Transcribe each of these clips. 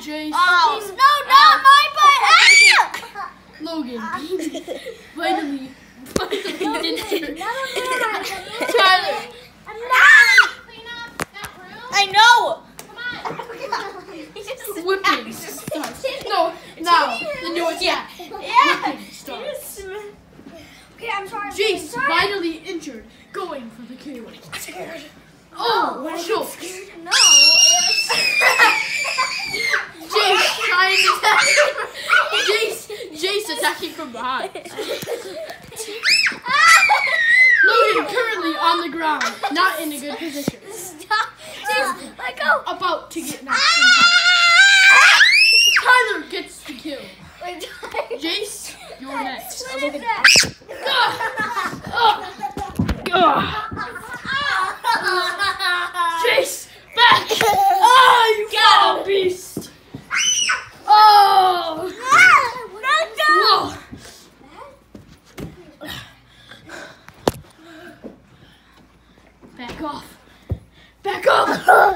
Jace. Oh, no, not my butt. Logan. Finally injured. Tyler. Clean up that room. I know. Come on. Whipping starts. No, now the new attack. Whipping starts. Okay, I'm sorry. Jace finally injured, going for the kill. I'm scared. Oh, shoot. No. Jace trying to attack. Jace attacking from behind. Logan currently on the ground, not in a good position. Stop. Jace, let go. About to get knocked. Tyler gets the kill. Jace, you're next. Jace, back! Oh, you got a beast! Oh! Whoa. Back off! Back off!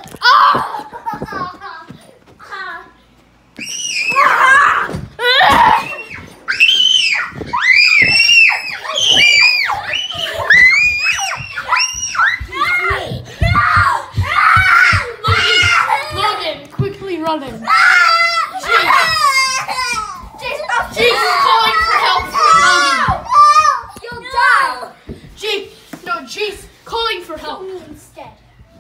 Logan, quickly running. Jace is calling for help from Logan. You'll die. Jace calling for help. Instead.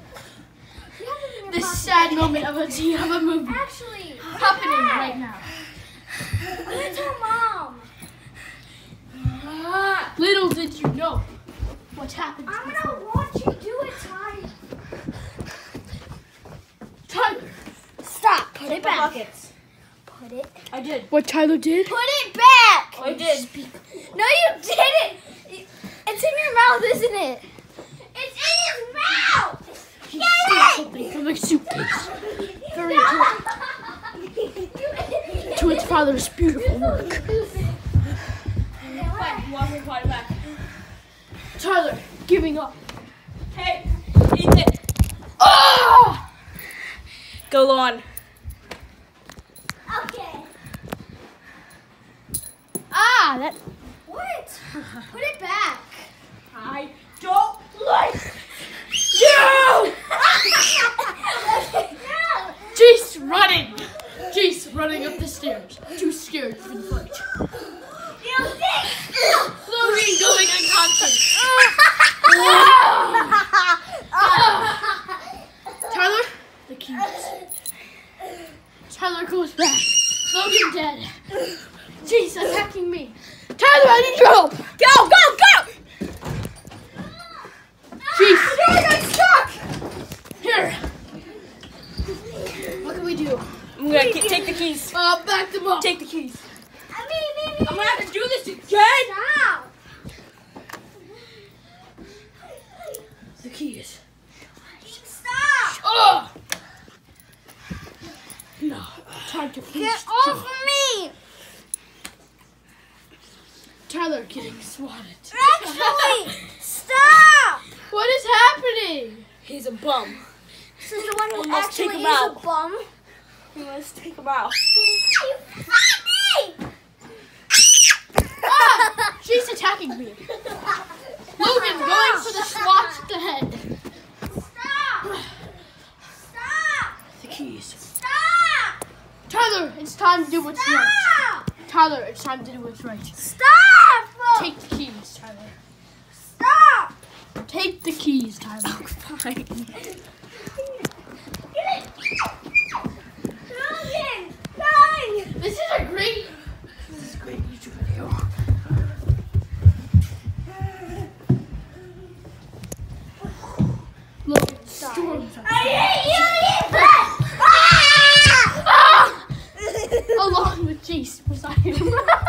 This sad moment of a movie Actually, happening right now. I'm gonna tell Mom. Little did you know what happened. I'm gonna watch you do it, Tyler. Stop. Put it back. Put it. I did. What Tyler did? Put it back. I did. No, you didn't. It's in your mouth, isn't it? It's in his mouth. He stole something from a suitcase. Very important to its father's beautiful work. Tyler, giving up. Hey, Ethan. Oh! Go on. Okay. That. What? Put it back. I don't like You! No. Jace running. Jace running up the stairs. Too scared for the fight. You think? Logan going unconscious. Tyler, the keys. Tyler goes back. Logan dead. Jace attacking me. Tyler, I need your help. Go! Jace, I'm stuck. here. What can we do? I'm gonna take the keys. Back them up. Take the keys. I'm gonna have to do this again. Stop. The keys. Stop. Oh! No, time to finish Get the off job. of me. Tyler getting swatted. Actually, stop. What is happening? He's a bum. This is the one who Let's take actually him is out. a bum. Let's take him out. You fight me. She's attacking me. Logan going for the swat to the head. Stop. Stop. The keys. Stop. Tyler, it's time to do what's right. Stop. Tyler, it's time to do what's right. Stop. Take the keys, Tyler. Stop. Take the keys, Tyler. Fine. Logan, run. This is a great YouTube video. Logan, storms out. I hate you, Ethan. Along with Jace beside him.